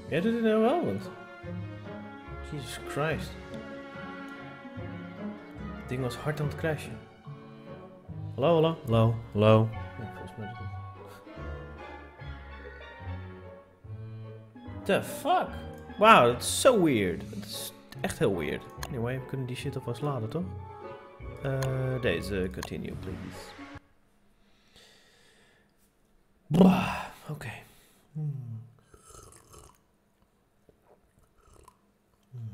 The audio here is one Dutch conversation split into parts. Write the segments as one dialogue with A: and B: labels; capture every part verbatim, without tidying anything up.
A: Jij doet het nou wel, want... Jesus Christ. Het ding was hard aan het crashen. Hallo, hallo, hallo, hallo. Ja, volgens mij is het... The fuck? Wauw, dat is zo weird. Dat is echt heel weird. Anyway, we kunnen die shit alvast laden, toch? Uh, deze, continue, please. Oké. Okay. Hmm. Hmm.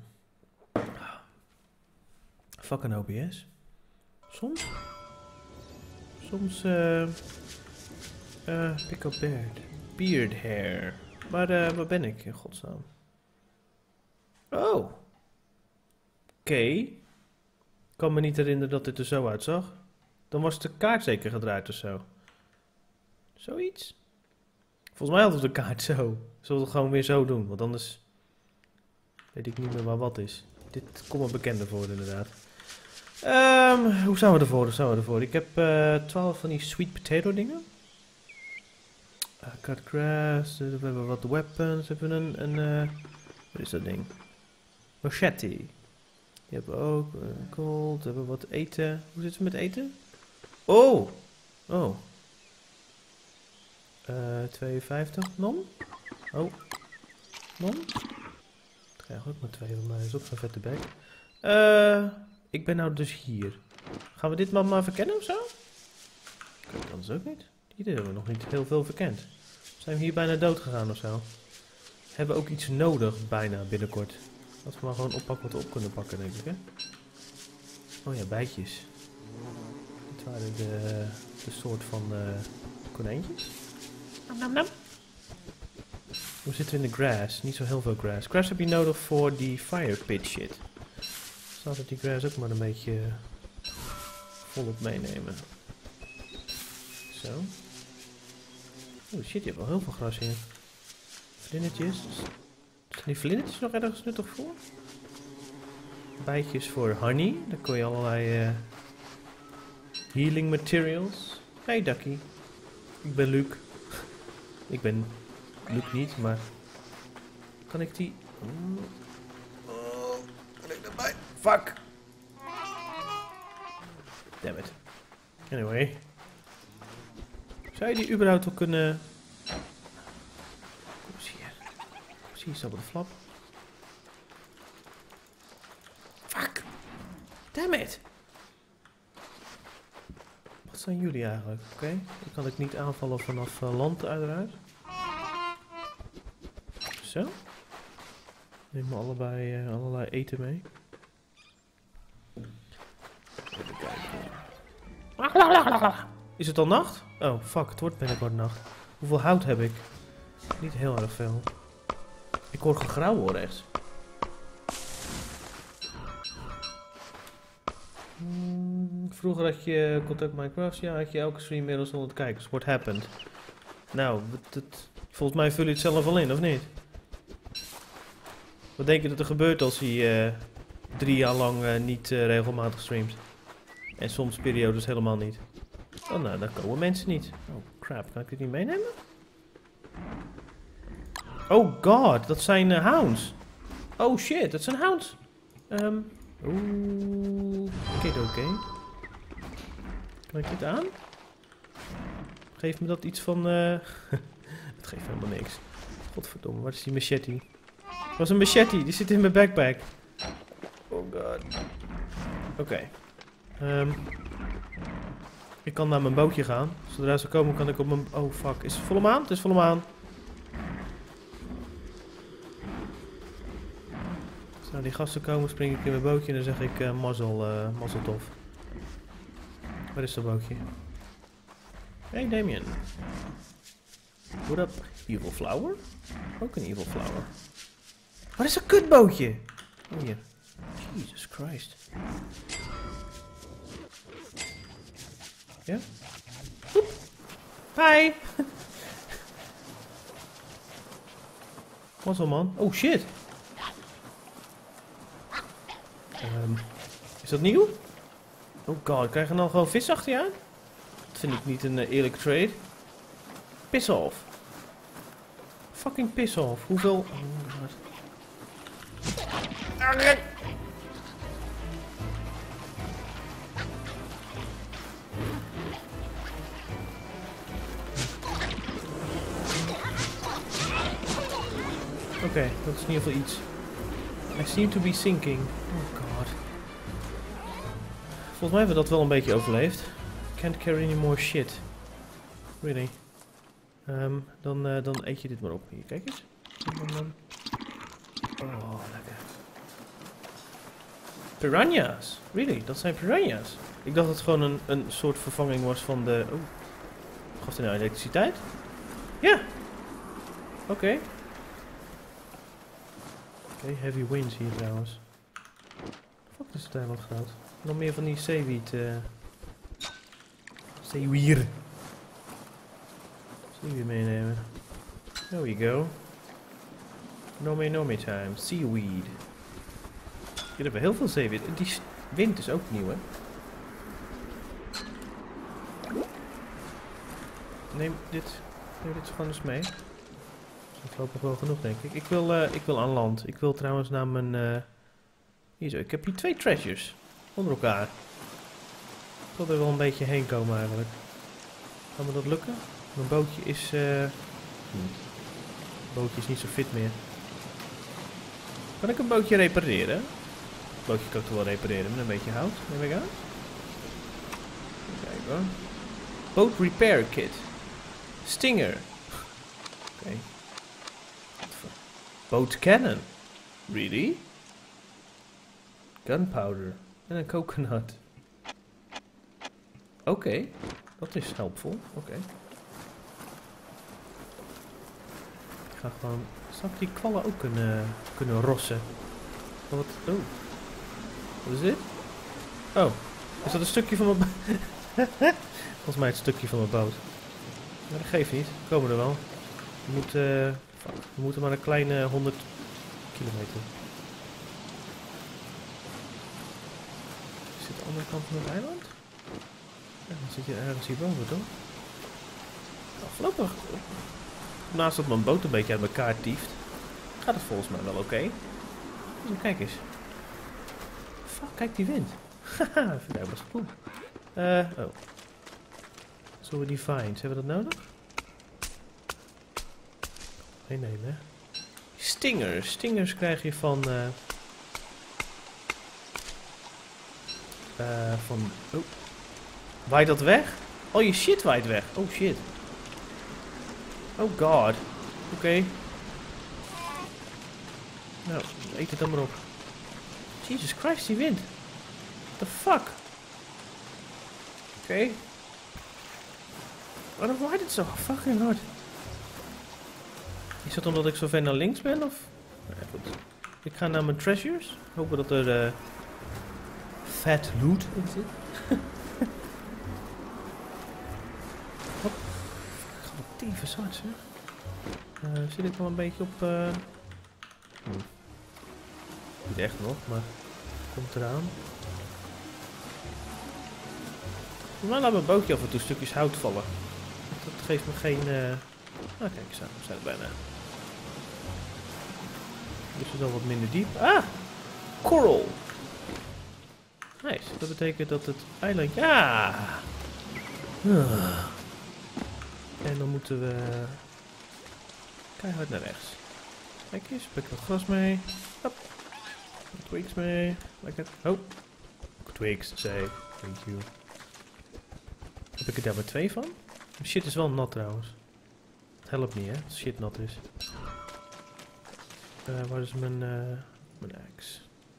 A: Fucking O B S. Soms? Soms, eh... Uh, uh, pick up beard. Beard hair. Maar, uh, waar ben ik, in godsnaam? Oh. Oké. Okay. Ik kan me niet herinneren dat dit er zo uitzag. Dan was de kaart zeker gedraaid of zo. Zoiets? Volgens mij hadden we de kaart zo. Zullen we het gewoon weer zo doen? Want anders weet ik niet meer waar wat is. Dit komt me bekender voor inderdaad. Um, hoe staan we ervoor? Hoe staan we ervoor? Ik heb twaalf uh, van die sweet potato dingen. Uh, cut grass. Uh, we hebben wat weapons. We hebben een... een uh, wat is dat ding? Machete. Die hebben we ook. Uh, gold. We hebben wat eten. Hoe zit het met eten? Oh! Oh. Uh, tweeënvijftig. Non? Oh. Non? Ik krijg ook maar twee van mij. Dat is ook zo'n vette bek. Uh, ik ben nou dus hier. Gaan we dit maar maar verkennen of zo? Kijk, anders ook niet. Hier hebben we nog niet heel veel verkend. Zijn we hier bijna dood gegaan of zo? Hebben we ook iets nodig bijna binnenkort? Dat we maar gewoon oppakken wat we op kunnen pakken, denk ik, hè? Oh ja, bijtjes. Dit waren de, de soort van uh, konijntjes. Nam, nam, nam. Hoe zitten we in de grass? Niet zo heel veel grass. Grass heb je nodig voor die fire pit shit. Dus laten we die grass ook maar een beetje volop meenemen. Zo. Oh shit, je hebt wel heel veel gras hier. Vlindertjes. Zijn die vlindertjes nog ergens nuttig voor? Bijtjes voor honey. Daar kon je allerlei uh, healing materials. Hey Ducky. Ik ben Luke. Ik ben Luke niet, maar... Kan ik die... Oh, kan ik erbij? Fuck! Damn it. Anyway. Zou je die überhaupt wel kunnen... Kom eens hier. Kom eens hier, zo op de flap. Fuck! Damn it! Wat zijn jullie eigenlijk? Oké, okay. Dan kan ik niet aanvallen vanaf uh, land uiteraard. Zo. Neem maar allebei uh, allerlei eten mee. Even kijken. Is het al nacht? Oh, fuck, het wordt binnenkort nacht. Hoeveel hout heb ik? Niet heel erg veel. Ik hoor gegrauw hoor, rechts. Hmm, vroeger had je Contact Minecraft, ja, had je elke stream inmiddels honderd kijkers. What happened? Nou, het, het, volgens mij vul je het zelf al in, of niet? Wat denk je dat er gebeurt als hij uh, drie jaar lang uh, niet uh, regelmatig streamt? En soms periodes helemaal niet. Oh, nou, dan komen mensen niet. Oh, crap. Kan ik dit niet meenemen? Oh god, dat zijn uh, hounds. Oh shit, dat zijn hounds. Um, Oeh. Oké, oké. Okay. Kan ik dit aan? Geeft me dat iets van... Uh... Het geeft helemaal niks. Godverdomme, waar is die machete? Dat was een machete, die zit in mijn backpack. Oh god. Oké. Okay. Um, ik kan naar mijn bootje gaan. Zodra ze komen kan ik op mijn... Oh fuck, is het volle maan? Het is volle maan. Zodra die gasten komen spring ik in mijn bootje en dan zeg ik uh, mazzel, uh, mazzel tof. Waar is dat bootje? Hey Damien. What up? Evil flower? Ook een evil flower. Wat is een kutbootje? Oh hier. Jesus Christ. Ja? Oep. Hi! Wat zo man? Oh shit! Um, is dat nieuw? Oh god, krijg je dan gewoon vis achter je aan? Dat vind ik niet een uh, eerlijke trade. Piss off. fucking piss off. Hoeveel... Oh god. Oké, okay, dat is in ieder geval iets. I seem to be sinking. Oh god. Volgens mij hebben we dat wel een beetje overleefd. Can't carry any more shit. Really. Um, dan, uh, dan eet je dit maar op. Hier, kijk eens. Oh, lekker. Piranha's. Really, dat zijn piranha's. Ik dacht dat het gewoon een, een soort vervanging was van de... Oh. Gaf hij nou elektriciteit? Ja. Oké. Okay. Oké, okay, heavy winds hier trouwens. Fuck, is het eiland groot. Nog meer van die zeewiet. Uh, zeewier. Zeewier meenemen. There we go. No me, no me time. Seaweed. Hier hebben we heel veel zeewier. Die wind is ook nieuw, hè? Neem dit, neem dit gewoon eens mee. Dat loopt nog wel genoeg, denk ik. Ik wil, uh, ik wil aan land. Ik wil trouwens naar mijn... Uh... Hier zo, ik heb hier twee treasures. Onder elkaar. Ik wil er wel een beetje heen komen eigenlijk. Kan me dat lukken? Mijn bootje is... Uh... Mijn bootje is niet zo fit meer. Kan ik een bootje repareren? Een bootje kan ik toch wel repareren met een beetje hout, neem ik aan. Kijk hoor. Boat repair kit. Stinger. Oké. Okay. Boat cannon. Really? Gunpowder. En een coconut. Oké. Okay. Dat is helpful. Oké. Okay. Ik ga gewoon... Zou ik die kwallen ook kunnen, kunnen rossen? Wat? Oh. Wat is dit? Oh. Is dat een stukje van mijn boot? Volgens mij het stukje van mijn boot. Maar dat geeft niet. We komen er wel. We moeten, uh, fuck, we moeten maar een kleine honderd kilometer. Is dit de andere kant van het eiland? Ja, dan zit je ergens hierboven, toch? Nou, voorlopig, naast dat mijn boot een beetje uit elkaar tieft, gaat het volgens mij wel oké. Okay. Dus kijk eens. Fuck, kijk die wind. Haha, vind ik best cool. Uh, oh. Zullen we die finds? Hebben we dat nodig? Meenemen, hè? Stingers. Stingers krijg je van... Uh, uh, van... Oh. Waait dat weg? Oh, je shit waait weg. Oh, shit. Oh, god. Oké. Okay. Nou, eet het dan maar op. Jesus Christ, die wind. What the fuck? Oké. Okay. Waarom waait het zo fucking hard? Is dat omdat ik zo ver naar links ben, of? Nou ja, goed. Ik ga naar mijn treasures. Hopen dat er uh, fat loot in zit. Hop. Ik ga wat tyfus hard, zeg. Uh, zit ik wel een beetje op... Uh... Hm. Niet echt nog, maar... Komt eraan. Maar laat mijn bootje af en toe stukjes hout vallen. Dat geeft me geen... Uh... Ah, kijk eens aan. We zijn er bijna. Dus het is al wat minder diep. Ah! Coral! Nice. Dat betekent dat het eiland... Ja! Ah. En dan moeten we... keihard naar rechts. Kijk eens. Pak wat gras mee. Hop. Twigs mee. Lekker. Oh. Twigs, zei. Thank you. Heb ik er daar maar twee van? Shit is wel nat trouwens. Het helpt niet, hè, als shit nat is. Uh, waar is mijn, uh, mijn axe?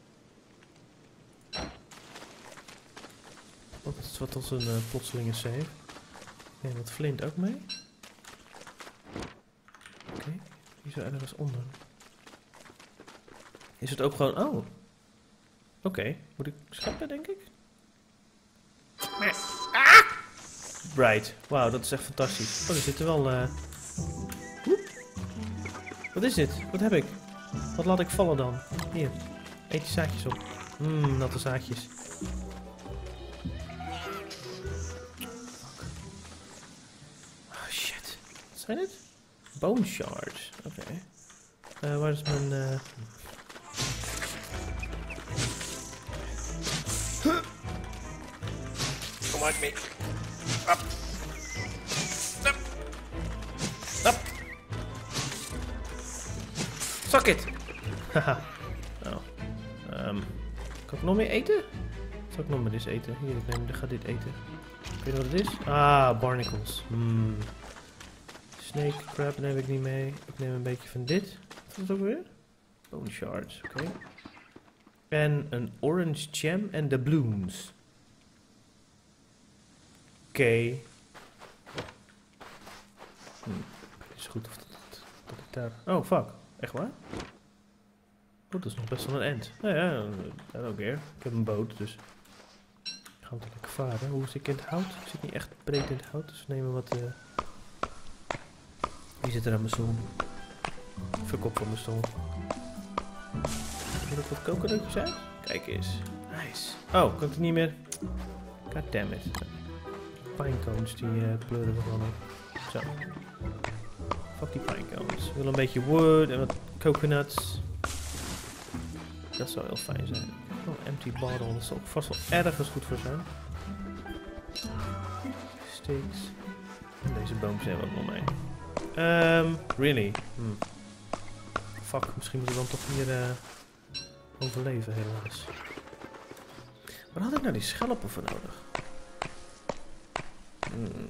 A: Wat is wat als een uh, plotselinge save. En wat flint ook mee. Oké, okay. Hier zo ergens onder. Is het ook gewoon... Oh. Oké, okay. Moet ik scheppen, denk ik? Ah! Bright. Wauw, dat is echt fantastisch. Oh, er zitten wel... Uh... Wat is dit? Wat heb ik? Wat laat ik vallen dan? Hier. Eet die zaadjes op. Mmm, natte zaadjes. Fuck. Oh, shit. Wat zijn het? Bone shards. Oké. Okay. Uh, waar is mijn... Uh... Come on me. Up. Up. Up. Suck it. Haha. Oh. Um, kan ik nog meer eten? Zal ik nog maar eens eten? Hier, ik neem, ik ga dit eten. Weet je wat het is? Ah, barnacles. Mm. Snake crab neem ik niet mee. Ik neem een beetje van dit. Wat is het ook weer? Bone shards, oké. Okay. En een orange jam en doubloons. Oké. Okay. Hm. Het is goed of dat, dat, dat ik daar... Oh, fuck. Echt waar? Oh, dat is nog best wel een end. Nou ja, I don't care. Ik heb een boot, dus... Gaan we lekker varen. Hoe zit ik in het hout? Ik zit niet echt breed in het hout, dus we nemen wat... Uh... Wie zit er aan mijn stoel? Verkop van mijn stoel. Moet ik wat kokosnootjes uit? Kijk eens. Nice. Oh, kan ik het niet meer? God damn it. Pinecones, die uh, pleuren we gewoon op. Zo. Fuck die pinecones. Ik wil een beetje wood en wat coconuts. Dat zou heel fijn zijn. Oh, empty bottle. Dat zal ook vast wel ergens goed voor zijn. Steaks. En deze boom zijn we ook nog mee. Um, really? Hmm. Fuck, misschien moet ik dan toch hier uh, overleven helaas. Waar had ik nou die schelpen voor nodig? Hmm.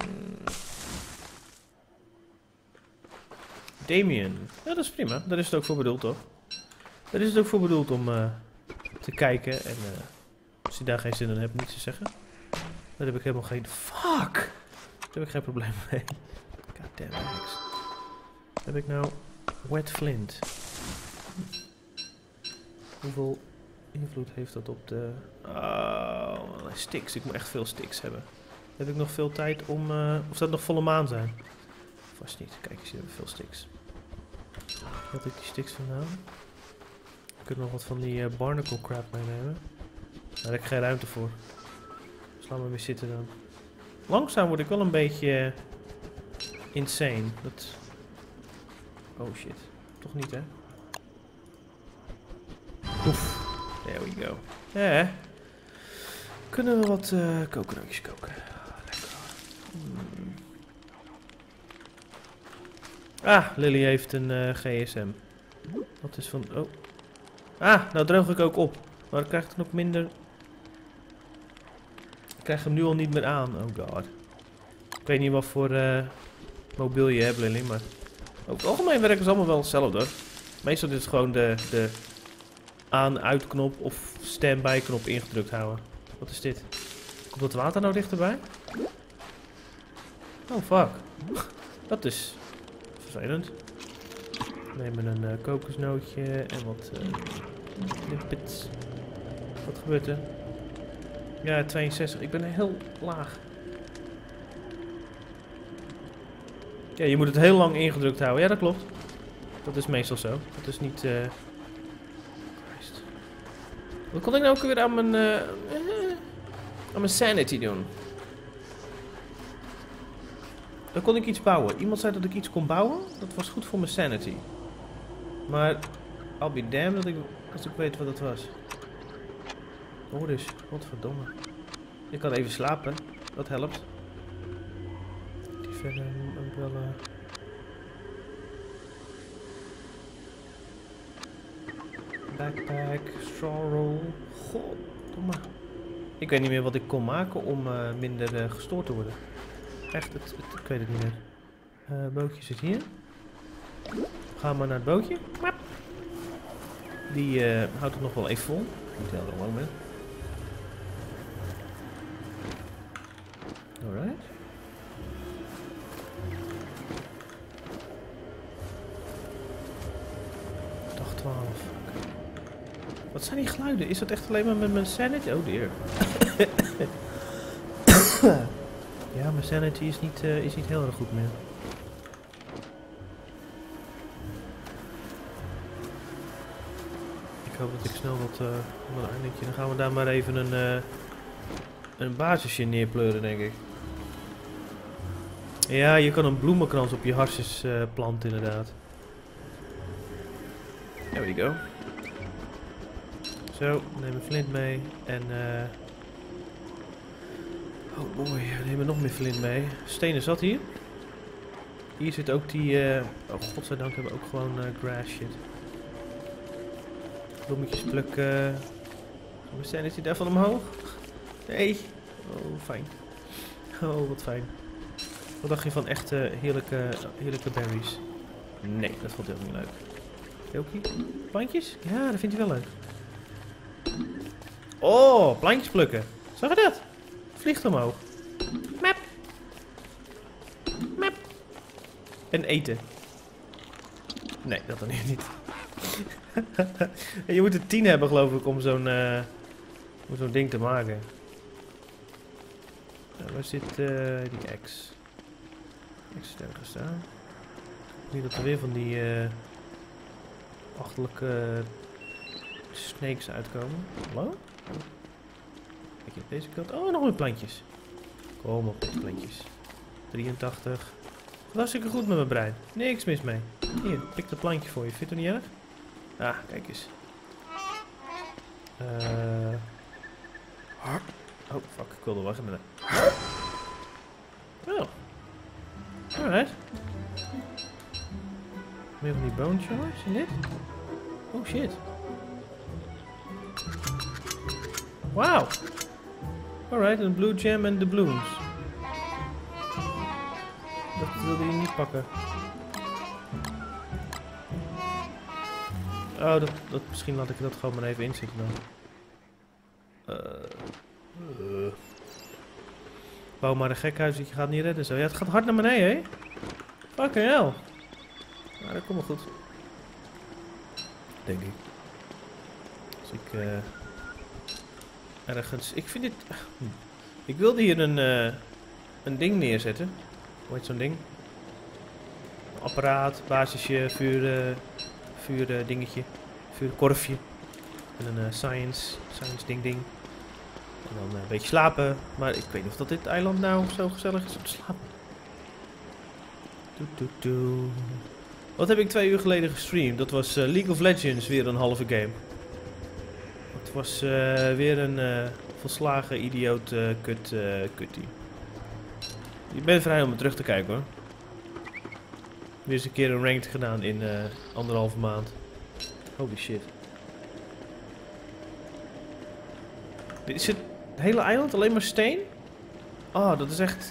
A: Damien. Ja, dat is prima. Daar is het ook voor bedoeld, toch? Daar is het ook voor bedoeld om uh, te kijken. En uh, als je daar geen zin in hebt, niets te zeggen. Daar heb ik helemaal geen... Fuck! Daar heb ik geen probleem mee. Goddamn, niks. Heb ik nou wet flint? Hoeveel invloed heeft dat op de... Oh, sticks. Ik moet echt veel sticks hebben. Heb ik nog veel tijd om... Uh, of dat nog volle maan zijn? Vast niet. Kijk, eens, hier hebben we veel sticks. Waar had ik die sticks vandaan? Ik kan nog wat van die uh, barnacle crab meenemen. Daar heb ik geen ruimte voor. Dus laat me weer zitten dan. Langzaam word ik wel een beetje... Uh, insane. Dat... Oh shit. Toch niet, hè? Oef. There we go. Ja. Kunnen we wat uh, kokosnootjes koken? Lekker. Hmm. Ah, Lily heeft een uh, G S M. Wat is van... Oh. Ah, nou droog ik ook op. Maar dan krijgt het nog minder... Ik krijg hem nu al niet meer aan. Oh god. Ik weet niet wat voor uh, mobiel je hebt, Lily, maar... Over het algemeen werken ze allemaal wel hetzelfde. Meestal is het gewoon de, de aan-uit knop of stand-by knop ingedrukt houden. Wat is dit? Komt dat water nou dichterbij? Oh fuck. Dat is vervelend. We nemen een uh, kokosnootje en wat uh, limpets. Wat gebeurt er? Ja, tweeënzestig. Ik ben heel laag. Ja, je moet het heel lang ingedrukt houden. Ja, dat klopt. Dat is meestal zo. Dat is niet... Uh... Wat kon ik nou ook weer aan mijn... Uh... aan mijn sanity doen? Dan kon ik iets bouwen. Iemand zei dat ik iets kon bouwen. Dat was goed voor mijn sanity. Maar... I'll be damned dat ik... als ik weet wat dat was. Hoor eens. Godverdomme. Ik kan even slapen. Dat helpt. Die verder umbrella. Backpack. Straw roll. Goddomme. Ik weet niet meer wat ik kon maken om uh, minder uh, gestoord te worden. Echt, het, het, ik weet het niet meer. Uh, bootje zit hier. Ga maar naar het bootje. Die uh, houdt het nog wel even vol. Moet heel lang mee. Alright. Dag twaalf. Okay. Wat zijn die geluiden? Is dat echt alleen maar met mijn sanity? Oh dear. Ja, mijn sanity is niet, uh, is niet heel erg goed meer. Ik hoop dat ik snel wat... Uh, wat eindetje. Dan gaan we daar maar even een... Uh, een basisje neerpleuren, denk ik. Ja, je kan een bloemenkrans op je harsjes uh, planten inderdaad. There we go. Zo, neem een flint mee. En eh... Uh... oh boy, we nemen nog meer flint mee. Stenen zat hier. Hier zit ook die... Uh... oh, godzijdank hebben we ook gewoon uh, grass shit. Bloemetjes plukken. Zijn is die daarvan omhoog? Nee. Oh, fijn. Oh, wat fijn. Wat dacht je van echte heerlijke, heerlijke berries? Nee, dat vond heel niet leuk. Jokie? Plantjes? Ja, dat vindt hij wel leuk. Oh, plantjes plukken. Zag je dat? Vliegt omhoog. Map. Map. En eten. Nee, dat dan niet. Je moet er tien hebben geloof ik om zo'n uh, om zo'n ding te maken. Nou, waar zit uh, die X? X is ergens staan. Niet dat er weer van die uh, achterlijke snakes uitkomen. Hallo? Kijk je op deze kant. Oh, nog meer plantjes. Kom op, deze plantjes. drieëntachtig. Hartstikke goed met mijn brein. Niks mis mee. Hier, pik dat plantje voor je. Vind je het niet erg? Ah, kijk eens. Uh... Oh, fuck. Ik wilde wachten met een... Oh. Alright. Meer van die bone shards en dit? Oh shit. Wauw. Alright, een blue gem en de blooms. Dat wilde je niet pakken. Oh, dat, dat, misschien laat ik dat gewoon maar even inzitten dan. Uh, uh. Bouw maar een gekhuis dat je gaat niet redden zo. Ja, het gaat hard naar beneden, hè? Fucking hell. Nou, dat komt wel goed. Denk ik. Als ik uh, ergens... Ik vind dit... Hm. Ik wilde hier een, uh, een ding neerzetten. Hoe heet zo'n ding? Een apparaat, basisje, vuur, uh, vuur uh, dingetje. Vuurkorfje. En een uh, science, science ding ding. En dan uh, een beetje slapen. Maar ik weet niet of dat dit eiland nou zo gezellig is om te slapen. Doe, doe, doe. Wat heb ik twee uur geleden gestreamd? Dat was uh, League of Legends, weer een halve game. Het was uh, weer een uh, volslagen idioot uh, kut, uh, kuttie. Ik ben vrij om het terug te kijken hoor. Weer eens een keer een ranked gedaan in uh, anderhalve maand. Holy shit. Is het hele eiland alleen maar steen? Oh, dat is echt...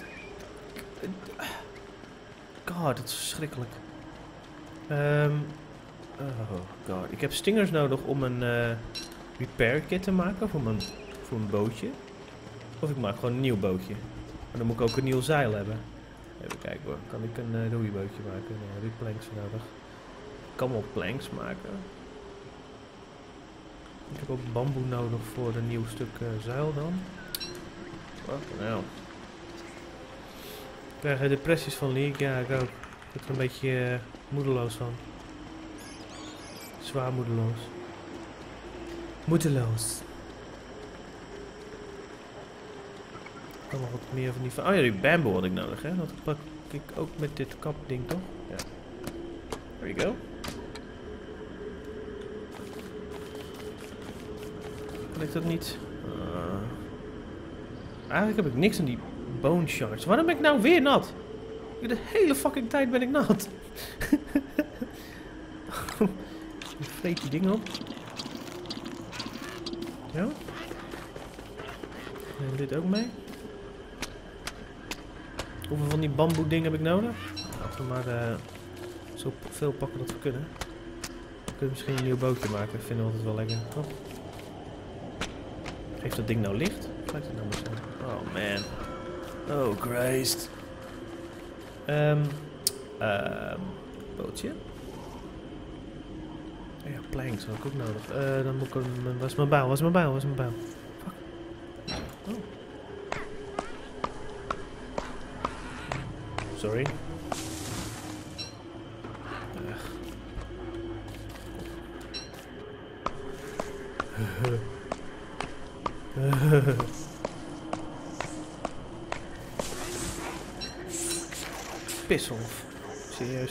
A: God, dat is verschrikkelijk. Um, oh god. Ik heb stingers nodig om een uh, repair kit te maken voor mijn, voor mijn bootje. Of ik maak gewoon een nieuw bootje. Maar dan moet ik ook een nieuw zeil hebben. Even kijken hoor. Kan ik een uh, roeibootje maken? Nee, heb ik planks nodig. Ik kan wel planks maken. Ik heb ook bamboe nodig voor een nieuw stuk uh, zeil dan. Wat nou? Ik krijg uh, depressies van League. Ja, ik ook. Ik word er een beetje uh, moedeloos van. Zwaar moedeloos. Moedeloos. Ik kan nog wat meer van die... Oh ja, die bamboe had ik nodig, hè? Dat pak ik ook met dit kapding, toch? Ja. There we go. Kan ik dat niet? Uh, eigenlijk heb ik niks aan die bone shards. Waarom ben ik nou weer nat? De hele fucking tijd ben ik nat. Ik vreet die ding op. Ja. Neem dit ook mee. Hoeveel van die bamboe dingen heb ik nodig? Laten we maar uh, zo veel pakken dat we kunnen. We kunnen misschien een nieuw bootje maken. Vinden we altijd wel lekker. Toch? Heeft dat ding nou licht? Of lijkt het nou maar zo? Oh man. Oh Christ. Um, um, bootje. Oh ja, planks had ik ook nodig. Uh, dan moet ik een... Waar is mijn bijl? Waar is mijn bijl? Waar is mijn bijl? Fuck. Oh. Sorry. Ugh. piss off. Serieus.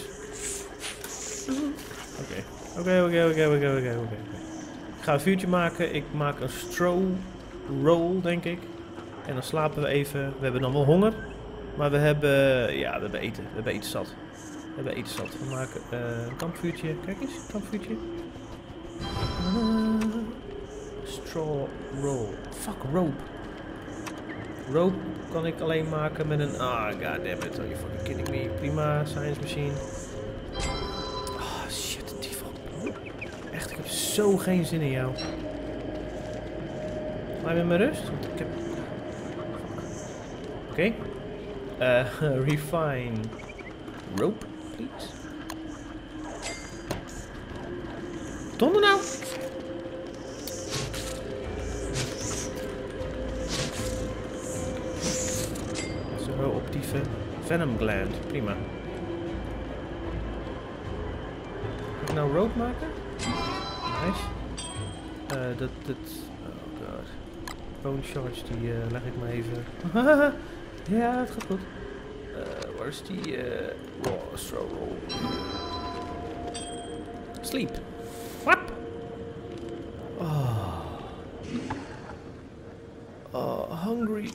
A: Oké. Oké, oké, oké, oké, oké, oké. Ik ga een vuurtje maken. Ik maak een straw roll, denk ik. En dan slapen we even. We hebben dan wel honger. Maar we hebben... Ja, we hebben eten. We hebben eten zat. We hebben eten zat. We maken uh, een kampvuurtje. Kijk eens, een kampvuurtje. Uh, straw roll. Fuck, rope. Rope kan ik alleen maken met een... Ah, goddammit. Are you fucking kidding me? Prima, science machine. Ah, shit, dievel. Echt, ik heb zo geen zin in jou. Laat me in mijn rust, want ik heb... Oké. Okay. Uh, refine. Rope, please. Donder nou! Zo, optieve. Venom gland, prima. Kan ik nou rope maken? Nice. Uh, dat, dat... Oh god. Bone shards, die uh, leg ik maar even... Ja, het gaat goed. Uh, waar is die... Uh, raw straw roll? Sleep. Wap! Oh. Oh, hungry.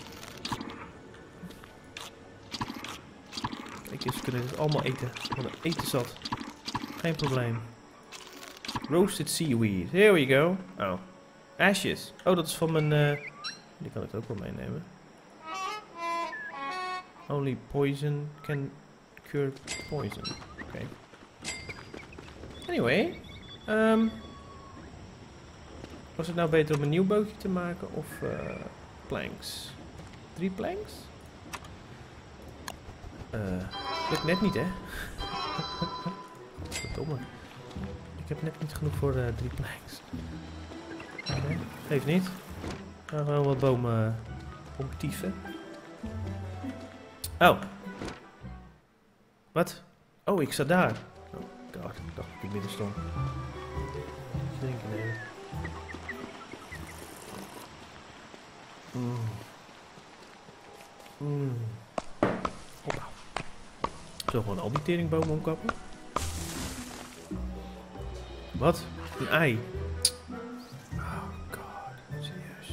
A: Kijk eens, we kunnen dit allemaal eten. We hebben eten zat. Geen probleem. Roasted seaweed. Here we go. Oh. Ashes. Oh, dat is van mijn... Uh, die kan ik ook wel meenemen. Only poison can cure poison. Oké. Okay. Anyway. Um, was het nou beter om een nieuw bootje te maken of uh, planks? Drie planks? Uh, lukt net niet, hè? Verdomme. Ik heb net niet genoeg voor uh, drie planks. Okay. Geeft niet. We gaan gewoon wat bomen uh, omtieven. Oh. Wat? Oh, ik sta daar. Oh god, ik dacht dat ik midden stond. Iets drinken nemen. Mm. Mm. Hoppa. Zo, gewoon al die teringbomen omkappen. Wat? Een ei. Oh god, serieus.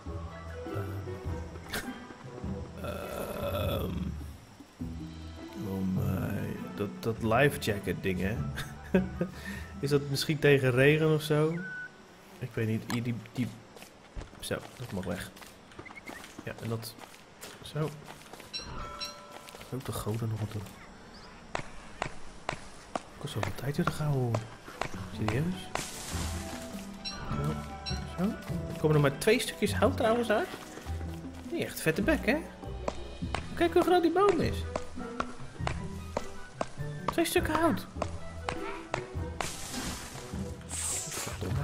A: Um. Oh my. Dat, dat life jacket ding, hè? Is dat misschien tegen regen of zo? Ik weet niet. Hier, die, die... Zo, dat mag weg. Ja, en dat... Zo. Ook de goden nog wat doen. Ik was zoveel tijd in de gauw. Serieus? Zo. Zo. Er komen er maar twee stukjes hout trouwens uit. Die echt vette bek, hè? Kijk hoe groot die boom is. Twee stukken hout. Verdomme.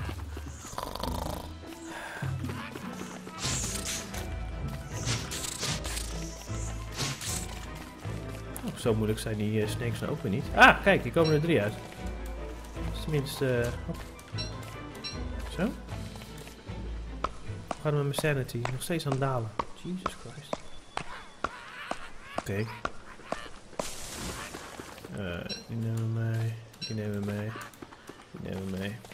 A: Oh, zo moeilijk zijn die uh, snakes nou ook weer niet. Ah, kijk, hier komen er drie uit. Dat is tenminste... Uh, hop. Zo. We gaan met mijn sanity. Nog steeds aan het dalen. Jesus Christ. Oké. Okay. Uh, die nemen we mee. Die nemen we mee. Die nemen we mee.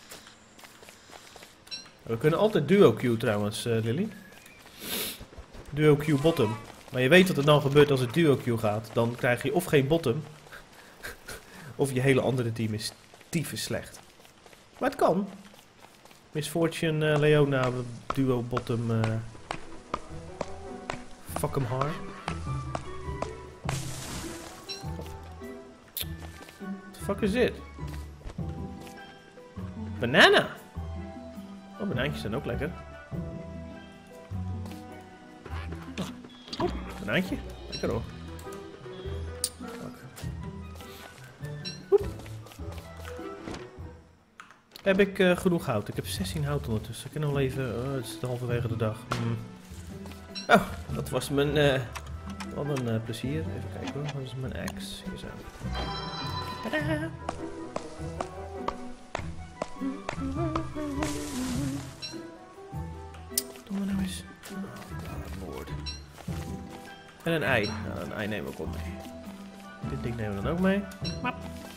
A: We kunnen altijd duo Q trouwens, uh, Lily. Duo Q bottom. Maar je weet wat er dan gebeurt als het duo Q gaat. Dan krijg je of geen bottom. Of je hele andere team is tyfus slecht. Maar het kan. Miss Fortune, uh, Leona, duo bottom. Uh, fuck hem hard. What the fuck is dit? Banana! Oh, banaantjes zijn ook lekker. Oh, oh banaantje. Lekker hoor. Heb ik uh, genoeg hout? Ik heb zestien hout ondertussen. Ik kan nog even... Uh, het is halverwege de dag. Hmm. Oh, dat was mijn... Uh, wat een uh, plezier. Even kijken hoor. Dat is mijn axe. Hier zo. Tadaa! Doe maar nou eens. Oh god, lord. En een ei. Nou, een ei neem ik op mee. ding nemen we dan ook mee. Map.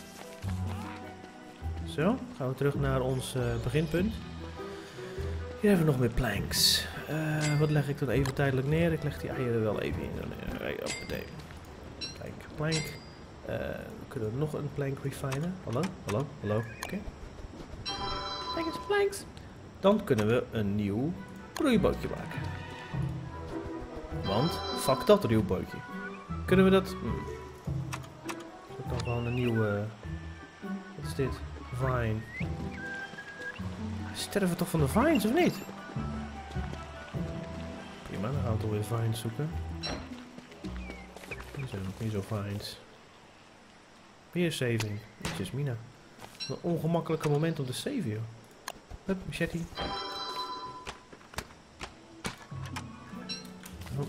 A: Zo, gaan we terug naar ons uh, beginpunt. Hier hebben we nog meer planks. Uh, wat leg ik dan even tijdelijk neer? Ik leg die eieren wel even in. Kijk, plank. Uh, we kunnen nog een plank refinen. Hallo, hallo, hallo. Oké. Okay. Kijk eens, planks. Dan kunnen we een nieuw roeibootje maken. Want, fuck dat roeibootje. Kunnen we dat... Hmm. Is dat dan gewoon een nieuwe... Wat is dit? Vine. Sterven toch van de vines, of niet? Prima, dan gaan we toch weer vines zoeken. Die zijn nog niet zo vines. Weer saving. Jezus mina. Een ongemakkelijke moment om te saven, joh. Hup, machete. Oh.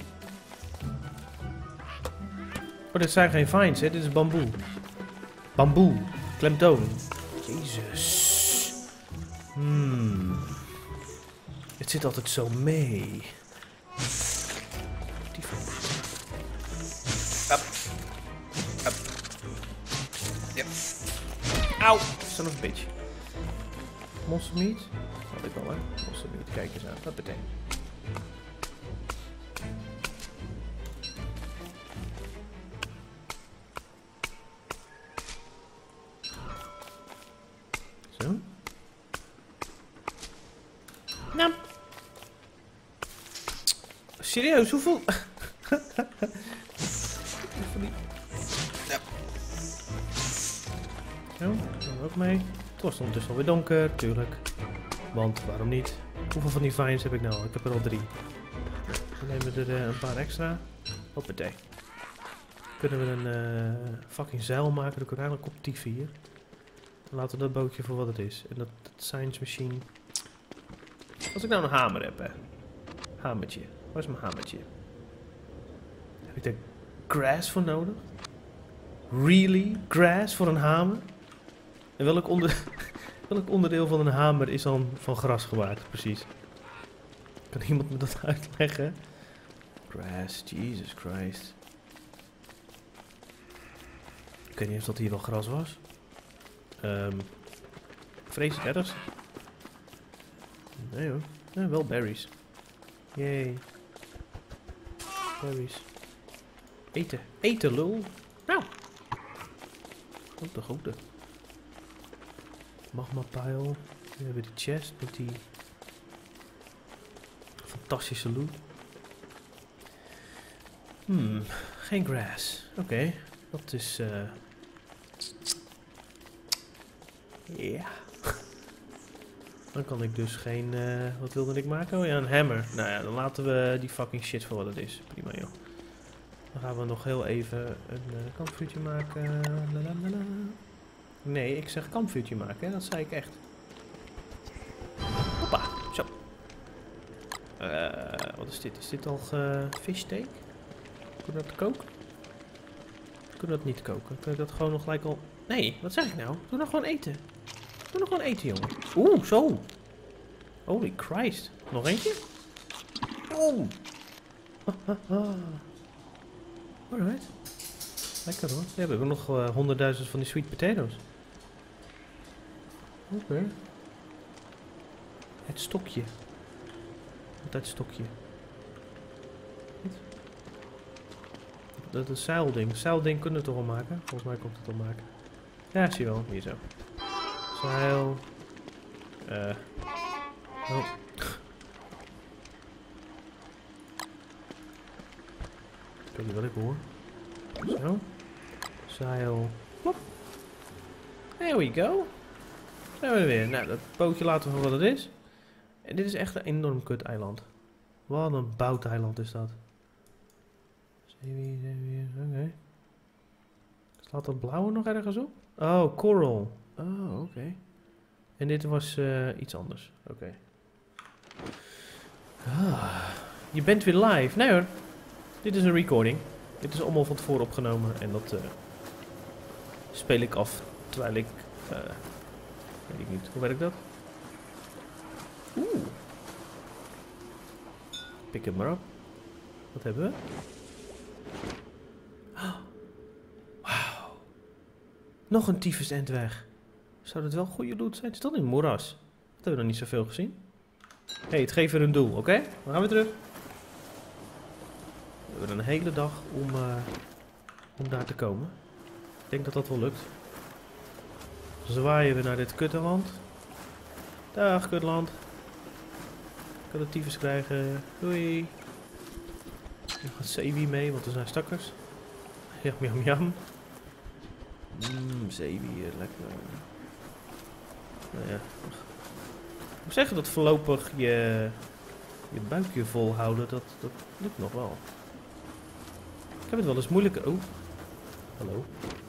A: Oh, dit zijn geen vines, hè. Dit is bamboe. Bamboe. Klemtoon. Jezus. Hmm. Het zit altijd zo mee. Die van... Up. Up. Yep. Auw. Son of a bitch. Monster meat? Dat had ik al, hè. Monster meat. Kijk eens aan. Dat betekent. Zo. Nou. Serieus, hoeveel... Ja. Zo, gaan we ook mee. Het was ondertussen alweer donker, tuurlijk. Want, waarom niet? Hoeveel van die vines heb ik nou? Ik heb er al drie. Dan nemen we er uh, een paar extra. Hoppatee. Kunnen we een uh, fucking zeil maken, dan kunnen we eigenlijk op die vier. Dan laten we dat bootje voor wat het is. En dat, dat science machine... Als ik nou een hamer heb, hè. Hamertje. Waar is mijn hamertje? Heb ik daar grass voor nodig? Really? Grass voor een hamer? En welk, onder welk onderdeel van een hamer is dan van gras gemaakt? Precies. Kan iemand me dat uitleggen? Grass, Jesus Christ. Ik weet niet of dat hier wel gras was. Um, vrees het ergst. Nee hoor. Ja, wel berries. Yay. Berries. Eten. Eten, lul. Nou. Goed de goede. Magma pile. We hebben die chest met die fantastische loot. Hmm. Geen grass. Oké. Okay. Dat is... Uh... Ja. Yeah. Dan kan ik dus geen... Uh, wat wilde ik maken? Oh ja, een hammer. Nou ja, dan laten we die fucking shit voor wat het is. Prima joh. Dan gaan we nog heel even een uh, kampvuurtje maken. Lalalala. Nee, ik zeg kampvuurtje maken. Hè? Dat zei ik echt. Hoppa. Zo. Uh, wat is dit? Is dit al uh, fish steak? Kunnen we dat koken? Kunnen we dat niet koken? Kunnen we dat gewoon nog gelijk al... Nee, wat zeg ik nou? Doe nou gewoon eten. Doe nog gewoon eten, jongen. Oeh, zo. Holy Christ. Nog eentje? Oeh. Alright. Lekker hoor. We hebben ook nog uh, honderdduizend van die sweet potatoes. Oké. Okay. Het stokje. Wat het stokje? Dat is zeilding. Zeilding kunnen we toch wel maken? Volgens mij komt het wel maken. Ja, zie je wel. Hier zo. Zeil. Uh. Oh. Ik weet niet wat ik hoor. Zo. Zeil. Hop. There we go. Zijn we er weer. Nou, dat bootje laten we voor wat het is. En dit is echt een enorm kut eiland. Wat een bouteiland is dat. Zeewier, zeewier. Oké. Okay. Staat dat blauwe nog ergens op? Oh, coral. Oh, oké. Okay. En dit was uh, iets anders. Oké. Okay. Ah, je bent weer live. Nee hoor. Dit is een recording. Dit is allemaal van tevoren opgenomen. En dat uh, speel ik af terwijl ik... Uh, weet ik niet. Hoe werkt dat? Oeh. Pik het maar op. Wat hebben we? Oh. Wauw. Nog een tyfus end weg. Zou dat wel goede loot zijn? Het is dan in het moeras. Dat hebben we nog niet zoveel gezien. Hé, hey, het geeft weer een doel, oké? Okay? Dan gaan we terug. We hebben een hele dag om, uh, om daar te komen. Ik denk dat dat wel lukt. Zwaaien we naar dit kuttenland. Dag, kutland. Ik kan de tyfus krijgen. Doei. Ik ga zeewier mee, want er zijn stakkers. Jam, jam, jam. Mmm, zeewier, lekker. Nou ja. Ik moet zeggen dat voorlopig je, je buikje volhouden, dat, dat lukt nog wel. Ik heb het wel eens moeilijker... Oh. Hallo.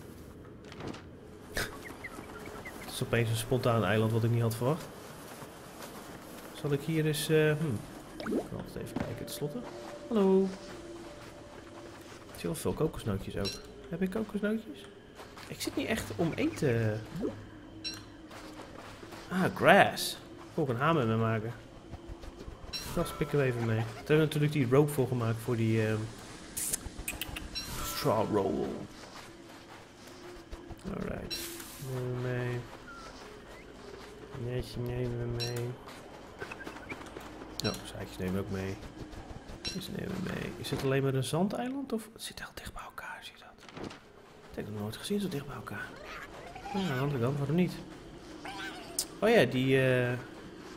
A: Het is opeens een spontaan eiland wat ik niet had verwacht. Zal ik hier eens... Uh, hmm. Ik kan altijd even kijken, tenslotte. Hallo. Ik zie wel veel kokosnootjes ook. Heb ik kokosnootjes? Ik zit niet echt om eten. Ah, grass. Ik ook een hamer mee maken. Gras pikken we even mee. Daar hebben we natuurlijk die rope voor gemaakt voor die uh, straw roll. Alright. Nemen we mee. Netje nemen we mee. Oh, zaadjes nemen we ook mee. Deze nemen we mee. Is het alleen maar een zandeiland of het zit heel dicht bij elkaar? Zie je dat? Dat heb ik nog nooit gezien zo dicht bij elkaar. Nou, aan de andere kant, waarom niet? Oh ja, die uh, uh,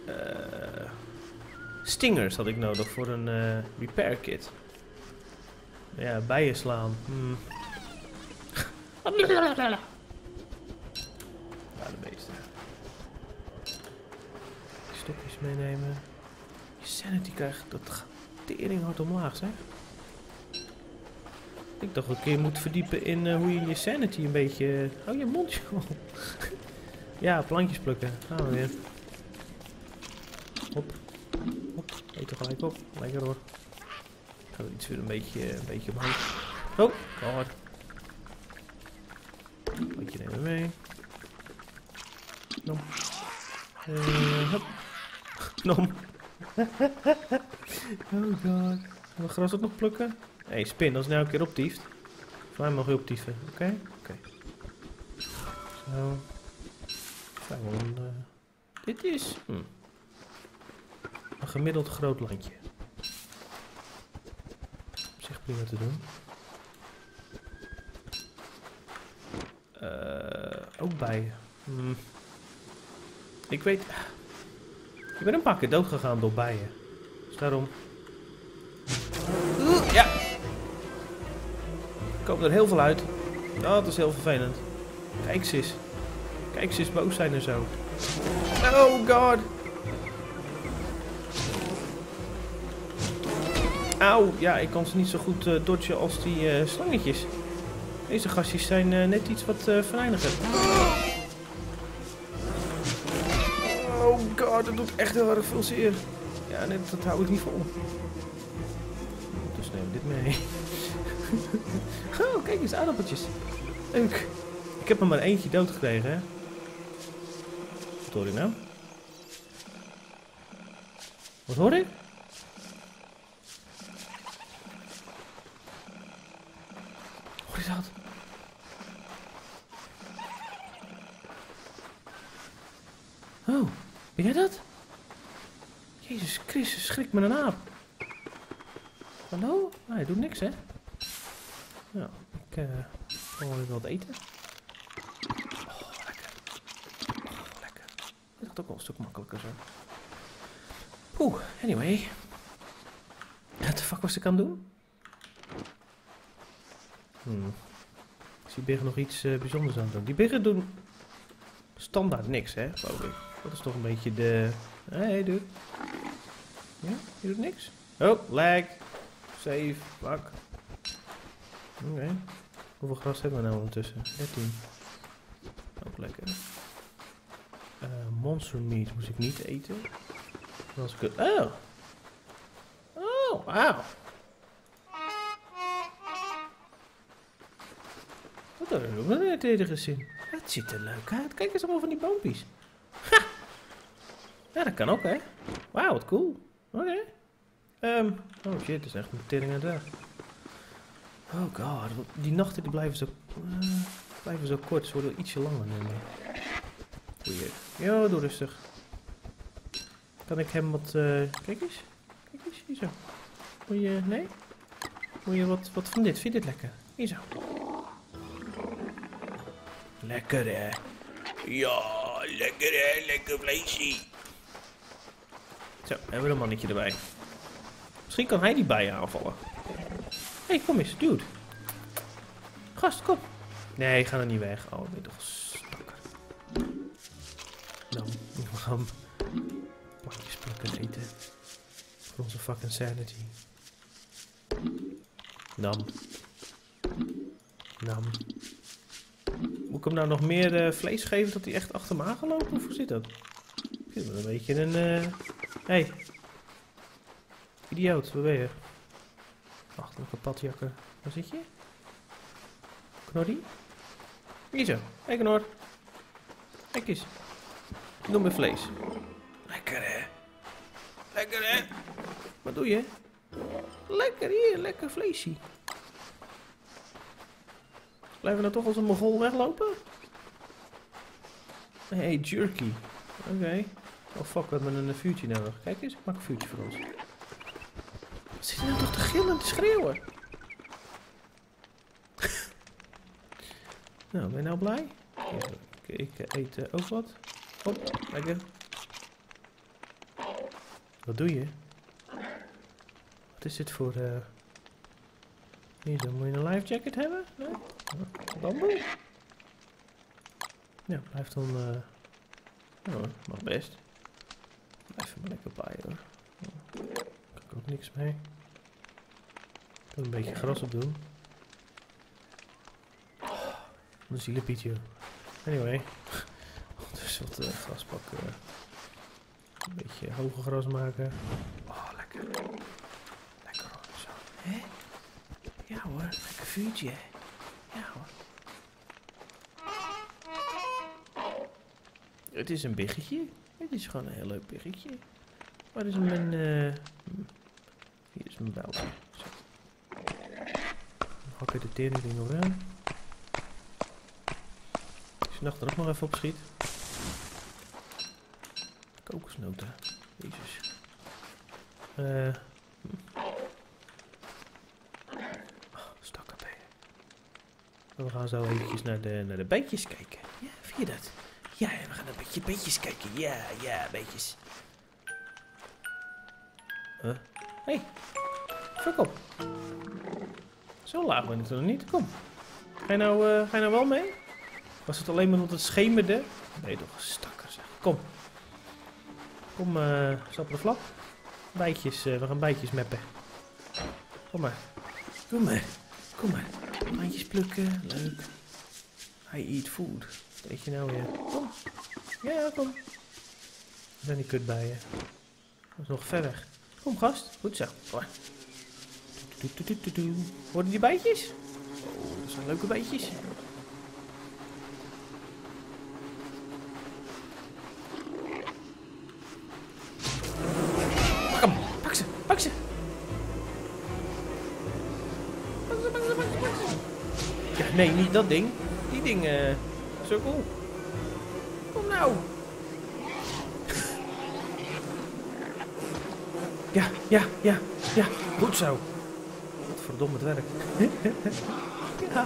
A: stingers had ik nodig voor een uh, repair kit. Ja, bijen slaan. Hmm. Ja, de beesten. Die stokjes meenemen. Je sanity krijgt dat gaat tering hard omlaag, zeg. Ik dacht dat ik een keer moet verdiepen in uh, hoe je je sanity een beetje... Hou je mond, joh. Ja, plantjes plukken. Gaan we weer. Hop. Hop. Eet er gelijk op. Lekker hoor. Gaan we iets weer een beetje, een beetje omhoog. Oh, god. Plantje nemen we mee. Nom. Uh, hop. Nom. Oh god. Gaan we gras ook nog plukken? Hé, hey, spin, als het nou een keer optieft. Voor mij mag je optieven, oké? Okay? Oké. Okay. Zo. Gewoon, uh, dit is hm, een gemiddeld groot landje. Op zich prima te doen. Uh, ook bijen. Hm. Ik weet... Ik ben een paar keer dood gegaan door bijen. Dus daarom... Uh, ja! Ik kom er heel veel uit. Oh, dat is heel vervelend. Kijk, sis. Kijk, ze is boos zijn en zo. Oh god. Auw. Ja, ik kan ze niet zo goed uh, dodgen als die uh, slangetjes. Deze gastjes zijn uh, net iets wat uh, vereiniger. Oh god, dat doet echt heel erg veel zeer. Ja, net, dat hou ik niet vol. Dus neem dit mee. Oh, kijk eens, aardappeltjes. Leuk. Ik heb er maar eentje dood gekregen, hè. Wat hoor ik nou? Wat hoor ik? Hoor je dat? Oh, ben jij dat? Jezus Christus, schrik me een aap. Hallo? Ah, hij doet niks, hè? Nou, ik uh, kan wel even wat eten. Oh, lekker. Oh, lekker. Dit gaat ook wel een stuk makkelijker zo. Oeh, anyway. Wat de fuck was ik aan het doen? Hmm. Is die biggen nog iets uh, bijzonders aan het doen? Die biggen doen standaard niks, hè, geloof ik. Dat is toch een beetje de... Hé, hey, dude. Ja, je doet niks. Oh, lag. Save, fuck. Oké. Okay. Hoeveel gras hebben we nou ondertussen? dertien. Ook lekker. Uh, monster meat moest ik niet eten. Dat was kut. Oh! Oh, wauw. Wat heb ik nog niet eerder gezien. Het ziet er leuk uit. Kijk eens allemaal van die boompjes. Ha! Ja, dat kan ook, hè. Wauw, wat cool. Oké. Okay. Um, oh shit, dat is echt een tering aan het weg. Oh god, die nachten die blijven zo... Uh, Blijven zo kort, ze worden ietsje langer nu. Goeie. Ja, doe rustig. Kan ik hem wat... Uh, kijk eens. Kijk eens, hier zo. Moet je... Nee? Moet je wat, wat van dit? Vind je dit lekker? Hier zo. Lekker hè? Ja, lekker hè? Lekker vleesje. Zo, hebben we een mannetje erbij. Misschien kan hij die bijen aanvallen. Hé, hey, kom eens, dude. Gast, kom. Nee, ga er niet weg. Oh, ik ben toch stakker. Nou, we gaan pakjes plukken eten. Voor onze fucking sanity. Nam. Nam. Moet ik hem nou nog meer uh, vlees geven dat hij echt achter me aangelopen? Of hoe zit dat? Ik vind het wel een beetje een... Hé. Uh... Hey. Idioot, waar ben je? Achterlijke padjakker. Waar zit je? Knorrie? Hier zo. Hey Knor. Kijk eens. Doe me vlees. Lekker hè? Lekker hè? Wat doe je? Lekker hier, lekker vleesje. Blijven we nou toch als een mogol weglopen? Hey, jerky. Oké. Okay. Oh fuck, we hebben een vuurtje nodig. Kijk eens, ik maak een vuurtje voor ons. Wat zit je nou toch te gillen en te schreeuwen? Nou, ben je nou blij? Ja, ik, ik eet uh, ook wat. Hop, lekker. Wat doe je? Wat is dit voor... Uh... Hier zo, moet je een life jacket hebben? Nee? Bamboe? Ja, blijf dan... Uh... Oh, mag best. Blijf er maar lekker bij hoor. Daar kan ik ook niks mee. Ik kan een beetje gras op doen. Wat een zielepiet joh. Anyway. Dus wat uh, gras pakken. Een beetje hoger gras maken. Oh, lekker. Lekker hoor. Zo. Hè? Ja hoor, lekker vuurtje. Ja hoor. Het is een biggetje. Het is gewoon een heel leuk biggetje. Waar is mijn... Uh... Hier is mijn bijltje. Zo. Dan hak ik de tering nog aan. Als je nacht er ook nog even op schiet. Kokosnoten. Jezus. Eh... Uh, We gaan zo eventjes naar de, naar de beetjes kijken. Ja, vind je dat? Ja, we gaan een beetje beetjes kijken. Ja, ja, beetjes. Huh? Hé, hey, fuck op. Zo laag ben ik er nog niet. Kom. Ga je nou, uh, ga je nou wel mee? Was het alleen maar omdat het schemerde? Nee, toch een stakker zeg. Kom. Kom, uh, stap op de flap. Bijtjes, uh, we gaan bijtjes meppen. Kom maar. Kom maar. Kom maar. Plantjes plukken, leuk. I eat food. Wat eet je nou weer? Kom. Ja, kom. Er zijn die kutbijen. Dat is nog ver weg. Kom gast. Goed zo. Kom maar. Worden die bijtjes? Oh, dat zijn leuke bijtjes. Pak hem. Pak ze. Pak ze. Ja, nee, niet dat ding. Die ding, eh, uh, sukkel. Kom nou. Ja, ja, ja, ja. Goed zo. Wat verdomme het werk. Ja.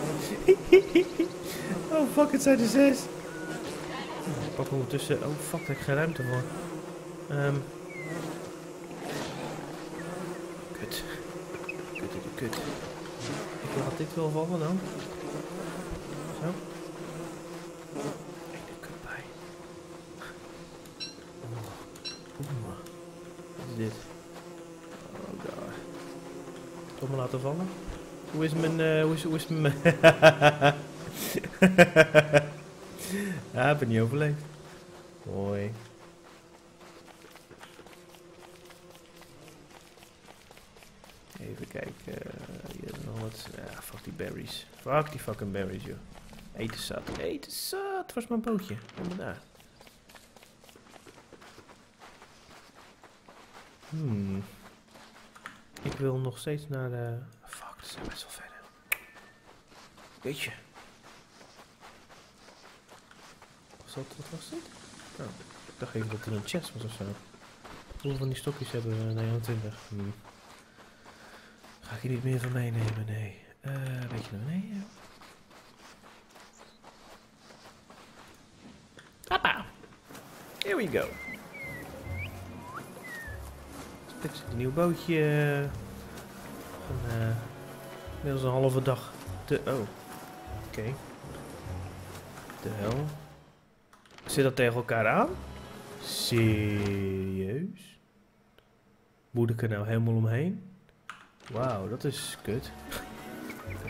A: Oh fuck, het zijn er zes. Ik pak ondertussen... Oh fuck, daar heb ik geen ruimte voor. Um. Kut. Kut, kut, kut. Ik laat dit wel vallen dan. Zo. Kijk, er kut bij. Oeh. Wat is dit? Oh god. Toch maar laten vallen. Hoe is mijn... Uh, hoe is, hoe is mijn... Ja, ik ben niet overleefd. Hoi. Even kijken. Hier hebben we nog wat. Ja, fuck die berries. Fuck die fucking berries, joh. Eten zat. Eten zat. Waar is mijn bootje? Inderdaad. Hmm. Ik wil nog steeds naar de... Fuck, dat zijn best wel verder. Weet je. Wat, wat was dit? Oh, ik dacht even dat er een chest was ofzo. Hoeveel van die stokjes hebben we? negenentwintig. Hm. Ga ik hier niet meer van meenemen, nee. Uh, weet je naar beneden? Papa! Here we go. Dit is een nieuw bootje. Van, uh, inmiddels een halve dag. De, oh. Oké. Okay. De hel. Zit dat tegen elkaar aan? Serieus? Moet ik er nou helemaal omheen? Wauw, dat is kut. Oké.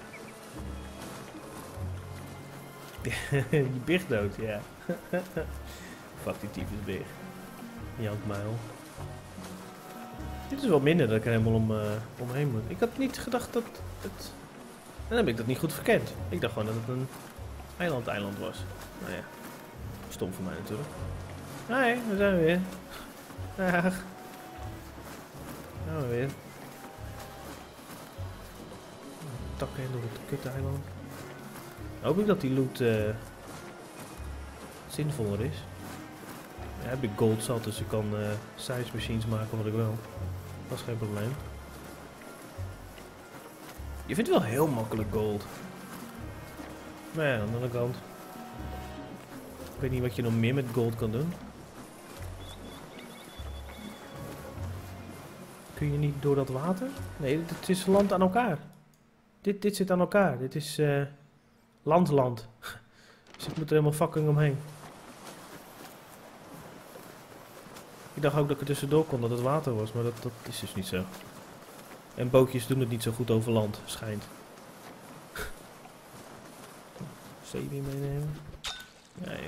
A: Okay. Die big dood, ja. Fuck die tyfusbeer. Jankmuil. Dit is wel minder dat ik er helemaal om, uh, omheen moet. Ik had niet gedacht dat het... Dan heb ik dat niet goed verkend. Ik dacht gewoon dat het een eiland-eiland was. Nou ja. Stom voor mij natuurlijk. Hoi, daar zijn we weer. Dag. Daar zijn we weer. Takken in door het kut-eiland. Hoop ik dat die loot uh, zinvoller is. Ja, heb ik gold zat, dus ik kan uh, size machines maken wat ik wil. Dat is geen probleem. Je vindt wel heel makkelijk gold. Maar ja, aan de andere kant. Ik weet niet wat je nog meer met gold kan doen. Kun je niet door dat water? Nee, dit is land aan elkaar. Dit, dit zit aan elkaar. Dit is uh, land, land. Dus ik moet er helemaal fucking omheen. Ik dacht ook dat ik er tussendoor kon dat het water was, maar dat, dat is dus niet zo. En bootjes doen het niet zo goed over land, schijnt. Zeewier meenemen. Ja, ja.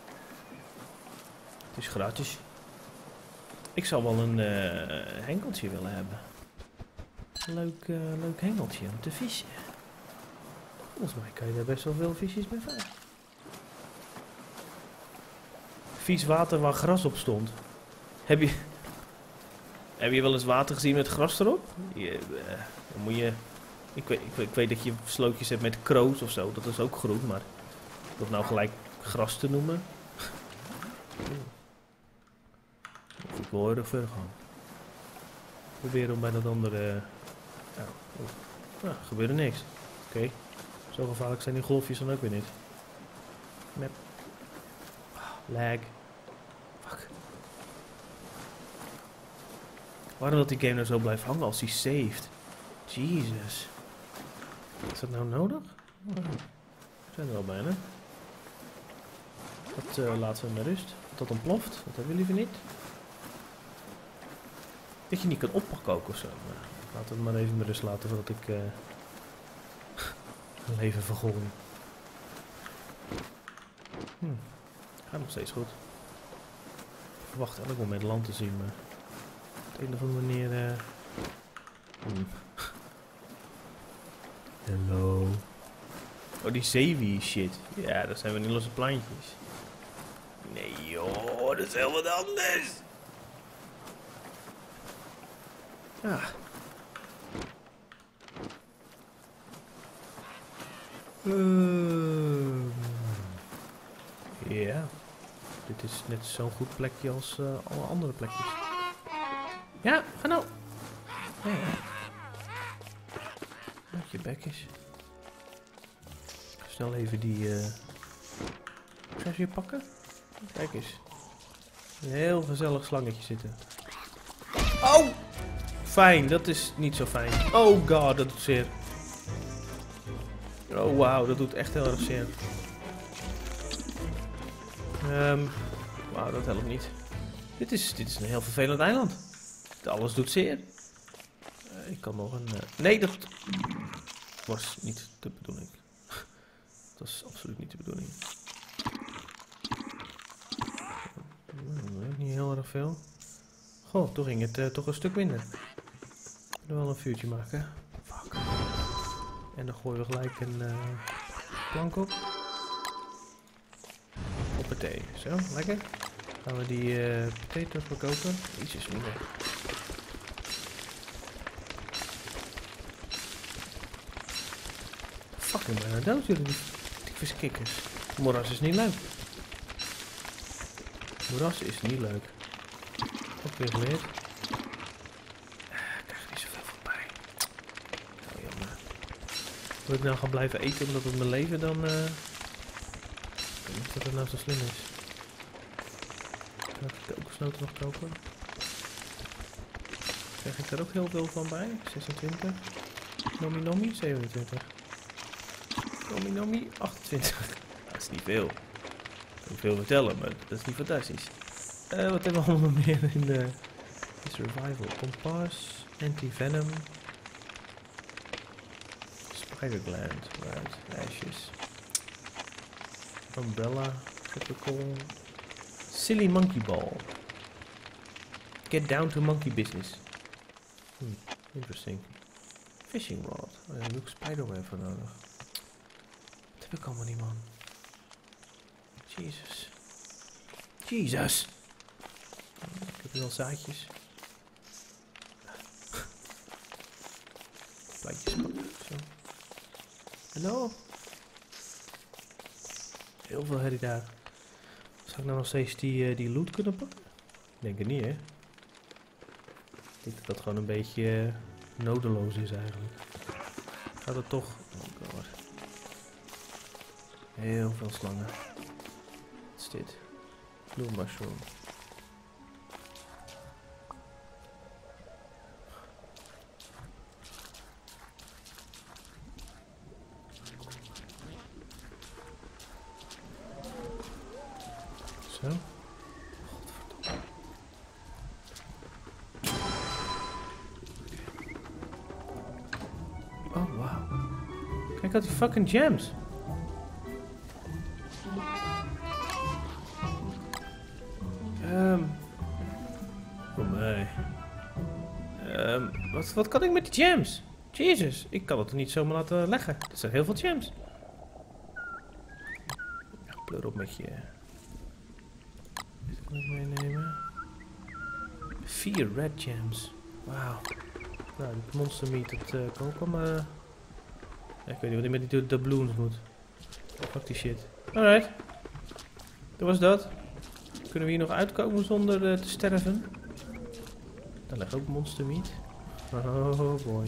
A: Het is gratis. Ik zou wel een uh, hengeltje willen hebben. Een leuk, uh, leuk hengeltje om te vissen. Volgens mij kan je daar best wel veel visjes mee vangen. Vies water waar gras op stond. Heb je, heb je wel eens water gezien met gras erop? Je, uh, dan moet je, ik, weet, ik, ik weet dat je slootjes hebt met kroos of zo. Dat is ook groen, maar dat nou gelijk gras te noemen. Of ik wil heel erg ver gaan. Proberen om bij dat andere... Ja, oh. Nou, er gebeurde niks. Oké. Okay. Zo gevaarlijk zijn die golfjes dan ook weer niet. Map. Oh, lag. Fuck. Waarom dat die game nou zo blijft hangen als hij saved? Jesus. Is dat nou nodig? Oh, we zijn er al bijna. Dat uh, laten we met rust. Dat dat ontploft, dat hebben we liever niet. Dat je niet kan opkoken of zo. Maar laten we het maar even met rust laten voordat ik uh, leven vergooien. Hm. Gaat nog steeds goed. Ik verwacht elk moment land te zien, maar op de een of andere manier... Uh... Hm. Hallo. Oh, die zeewier shit. Ja, dat zijn van die losse plantjes. Nee joh, dat is heel wat anders. Ja. Uh, ja. Dit is net zo'n goed plekje als uh, alle andere plekjes. Ja, ga nou. Ja, ja. Met je bekjes. Snel even die uh, gasje pakken. Kijk eens. Een heel gezellig slangetje zitten. Oh! Fijn, dat is niet zo fijn. Oh god, dat doet zeer. Oh wauw, dat doet echt heel erg zeer. Um, wauw, dat helpt niet. Dit is, dit is een heel vervelend eiland. Alles doet zeer. Uh, ik kan nog een... Uh, nee, dat was niet de bedoeling. Dat was absoluut niet de bedoeling. Uh, niet heel erg veel. Goh, toen ging het uh, toch een stuk minder. Ik wil wel een vuurtje maken. Fuck. En dan gooien we gelijk een uh, plank op. Hoppatee. Zo, lekker. Gaan we die uh, potatoes verkopen. Ietsjes minder. Fucking bijna dood jullie die tyfus kikkers. Moras is niet leuk. Moerassen is niet leuk. Ook weer geleerd. Ik krijg er niet zoveel van bij. Oh, jammer. Wil ik nou gaan blijven eten omdat het mijn leven dan... Uh... Ik weet niet dat het nou zo slim is. Kan ik de kokosnoten nog kopen? Krijg ik er ook heel veel van bij? zesentwintig. Nomi nomi, zevenentwintig. Nomi nomi, achtentwintig. Dat is niet veel. Ik kan veel vertellen, maar dat is niet fantastisch. Uh, wat hebben we allemaal nog meer in de survival? Kompas, anti-venom, spider gland, right, ashes, umbrella, typical, silly monkey ball. Get down to monkey business. Hmm, interesting. Fishing rod. Oh, daar heb ik spiderweb voor nodig. Dat heb ik allemaal niet, man. Jezus. Jezus. Ik heb hier al zaadjes. Plaatjes pakken. Zo. Hallo? Heel veel herrie daar. Zou ik nou nog steeds die, uh, die loot kunnen pakken? Ik denk het niet, hè? Ik denk dat dat gewoon een beetje uh, nodeloos is eigenlijk. Gaat het toch? Oh god. Heel veel slangen. Wat is dit? Blue mushroom. Zo. Oh, wauw. Kijk uit die fucking gems. Um. Oh nee. Um, wat, wat kan ik met die gems? Jezus, ik kan het er niet zomaar laten leggen. Er zijn heel veel gems. Ja, pleur op met je. Dit kan ik meenemen. Vier red gems. Wauw. Nou, die monster meat, dat uh, kopen, maar... Uh, ja, ik weet niet wat ik met die doubloons moet. Fuck die shit. Alright. Dat was dat. Kunnen we hier nog uitkomen zonder uh, te sterven? Daar ligt ook monster meat. Oh boy.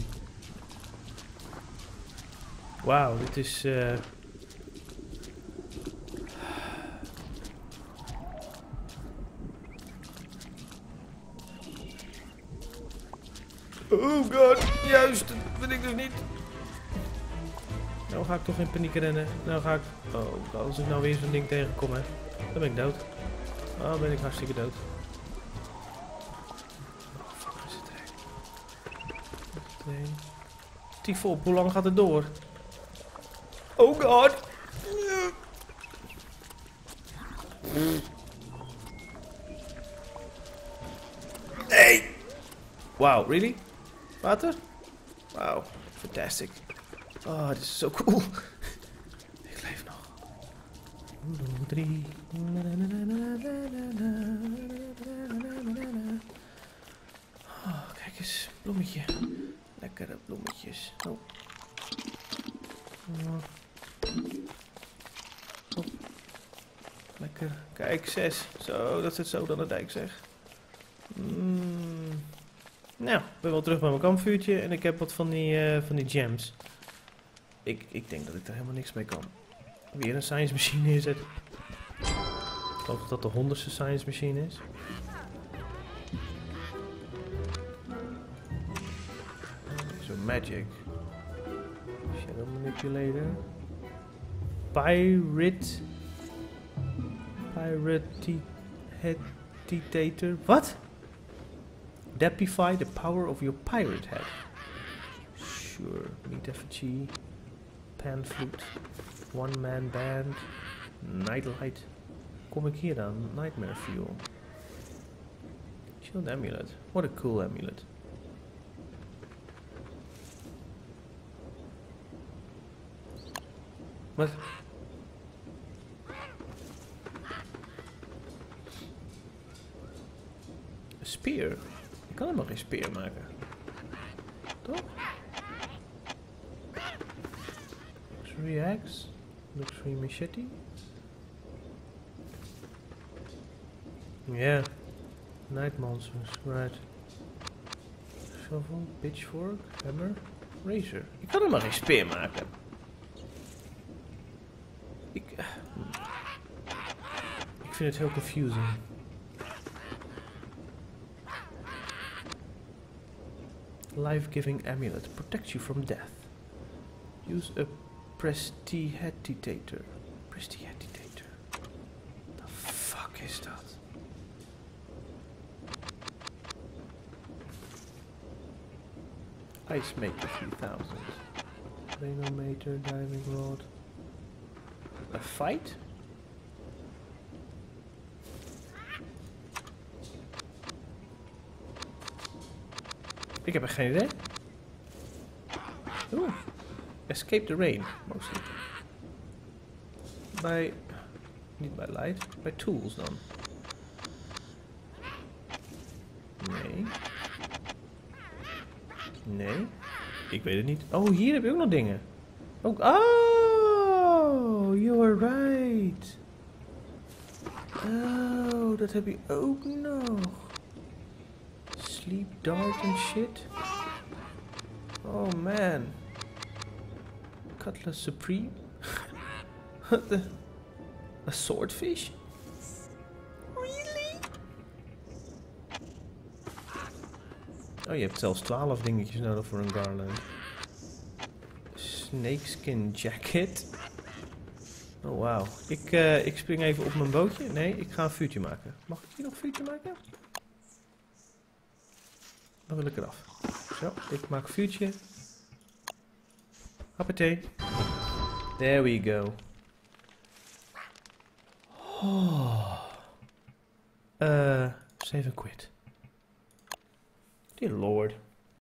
A: Wauw, dit is... Uh... Oh god, juist, dat wil ik dus niet. Nou ga ik toch in paniek rennen. Nou ga ik... Oh, als ik nou weer zo'n ding tegenkom, hè. Dan ben ik dood. Oh, dan ben ik hartstikke dood. Oh, fuck is het heen? Tiefop, hoe lang gaat het door? Oh god! Nee! Wow, really? Water? Wow, fantastic. Oh, dit is zo cool. Ik leef nog. drie. Oh, kijk eens, bloemetje. Lekkere bloemetjes. Oh. Oh. Oh. Lekker. Kijk, zes. Zo, dat zit zo aan de dijk, zeg. Mm. Nou, ik ben wel terug bij mijn kampvuurtje en ik heb wat van die, uh, van die gems. Ik, ik denk dat ik er helemaal niks mee kan. Weer een science machine neerzetten. Ik geloof dat dat de honderdste science machine is. Zo magic. Shadow manipulator. Pirate. Pirate-dictator. Wat? Depify the power of your pirate head. Sure. Meat effigy. Pan flute. One man band. Nightlight. Kom ik hier aan? Nightmare fuel. Shield amulet. What a cool amulet. Wat? Een spear? Ik kan helemaal geen spear maken. Toch? Luxury axe. Luxury machete. Yeah. Night monsters, right. Shovel, pitchfork, hammer, razor. Ik kan helemaal geen speer maken. Ik... Ik vind het heel confusing. Life-giving amulet. Protects you from death. Use a prestidigitator. Prestidigitator. The fuck is dat? Ice Maker three thousand. Renometer, diving rod. A fight? Ik heb er geen idee. Oeh. Escape the rain, mostly. Bij... Niet bij light, bij tools dan. Nee. Nee. Ik weet het niet. Oh, hier heb je ook nog dingen. Ook... Oh, you are right. Oh, dat heb je ook nog. Sleep dart en shit. Oh man. Cutlass Supreme. What the? A swordfish? Really? Oh, je hebt zelfs twaalf dingetjes nodig voor een garland. Snakeskin jacket. Oh wow. Ik, uh, ik spring even op mijn bootje. Nee, ik ga een vuurtje maken. Mag ik hier nog een vuurtje maken? Dan wil ik eraf. Zo, ik maak een vuurtje. Hoppatee. There we go. Oh. Uh, save and quit. Dear lord.